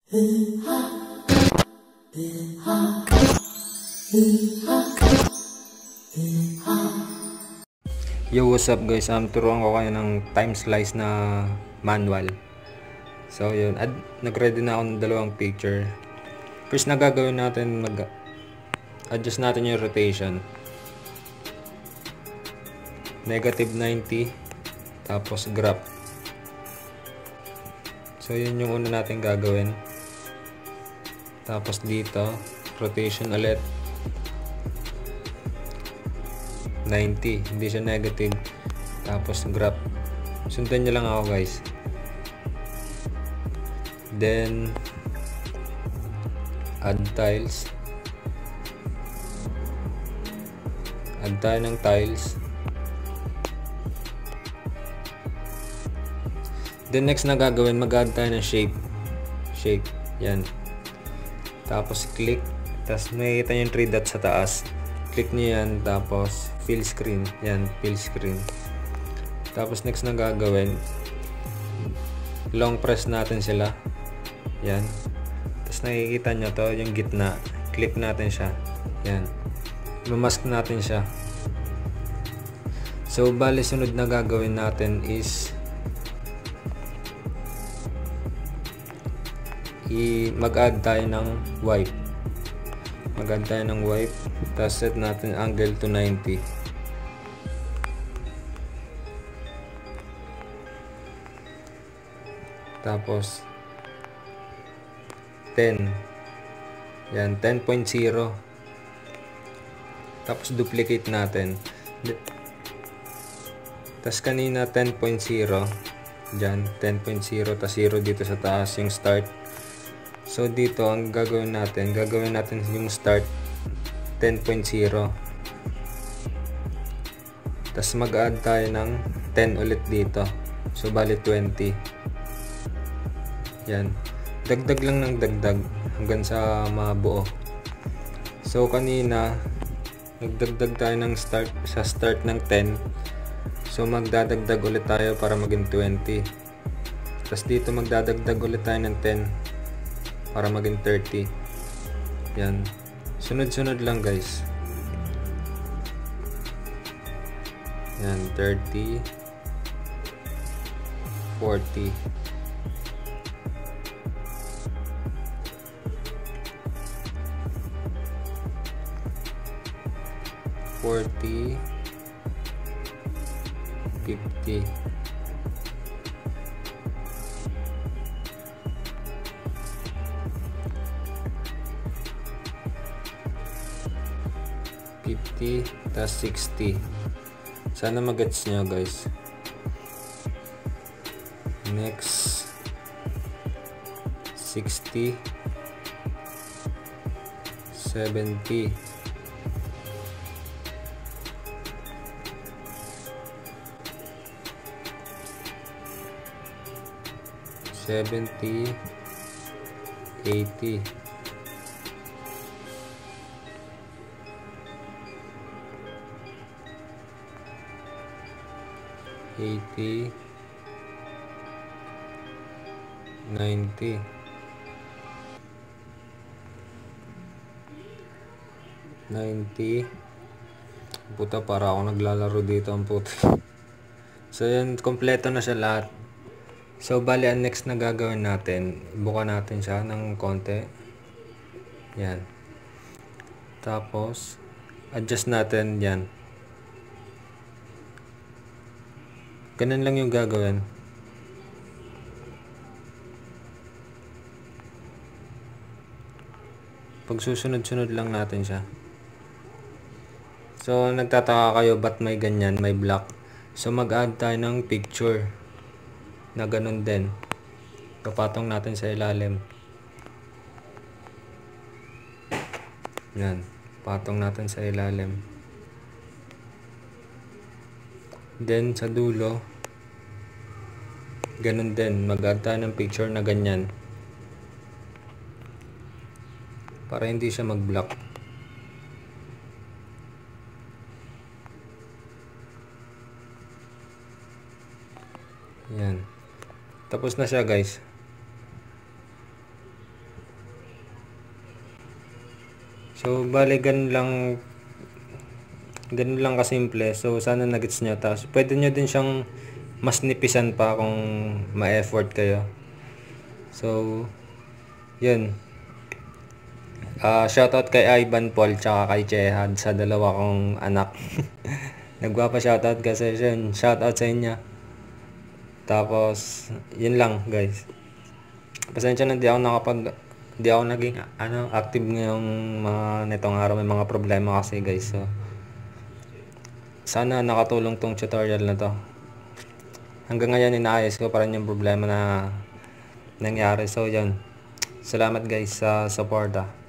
Yo, what's up guys? Turuan ko kayo ng time slice na manual. So yun, nag-ready na ako ng dalawang picture. First na gagawin natin, mag-adjust natin yung rotation. Negative 90, tapos graph. So yun yung una natin gagawin. Tapos dito, rotation ulit. 90, hindi siya negative. Tapos graph. Sundan nyo lang ako guys. Then add tiles. Add tayo ng tiles. Then next na gagawin, mag-add tayo ng shape. Shape, yan. Tapos click. Tapos makikita nyo yung 3 dots sa taas. Click nyo yan, tapos fill screen. Yan, fill screen. Tapos next na gagawin, long press natin sila. Yan. Tapos nakikita nyo to, yung gitna. Click natin siya. Yan. Mamask natin siya. So, bali sunod na gagawin natin is mag-add tayo ng wipe. Mag-add tayo ng wipe. Tapos set natin angle to 90. Tapos 10. Yan, 10.0. Tapos duplicate natin. Tapos kanina 10.0. Diyan, 10.0. Tapos 0 dito sa taas yung start. So dito ang gagawin natin yung start 10.0. Tapos mag-add tayo ng 10 ulit dito. So bali 20. Yan. Dagdag lang ng dagdag hanggang sa mabuo. So kanina nagdagdag tayo ng start sa start ng 10. So magdadagdag ulit tayo para maging 20. Tapos dito magdadagdag ulit tayo ng 10 para maging 30. Yan. Sunod-sunod lang guys. Yan, 30, 40. 40, 50. 50, tas 60. Sana mag-gets nyo guys. Next 60, 70, 70, 80, 80, 90, 90. Puta, para ako naglalaro dito ang puta. So yan, kompleto na siya lahat. So bali ang next na gagawin natin, buka natin siya ng konti. Yan. Tapos adjust natin yan. Ganun lang yung gagawin. Pag susunod-sunod lang natin siya. So nagtataka kayo ba't may ganyan, may block. So mag-add tayo ng picture na ganun din. Papatong natin sa ilalim. Yan. Patong natin sa ilalim. Then sa dulo, ganun din. Mag-add tayo ng picture na ganyan. Para hindi siya mag-block. Yan. Tapos na siya guys. So bale ganun lang kasimple. So sana nagets nyo. Tapos pwede nyo din siyang mas nipisan pa kung ma-effort kayo. So yun. Shoutout kay Ivan Paul tsaka kay Chehad sa dalawa kong anak. Nagpapa-shoutout kasi yun. Shoutout sa inyo. Tapos yun lang guys. Pasensya na di ako naging active ngayong mga nitong araw. May mga problema kasi guys. So sana nakatulong tong tutorial na to. Hanggang ngayon inaayos ko pa rin yung problema na nangyari. So yun. Salamat guys sa suporta.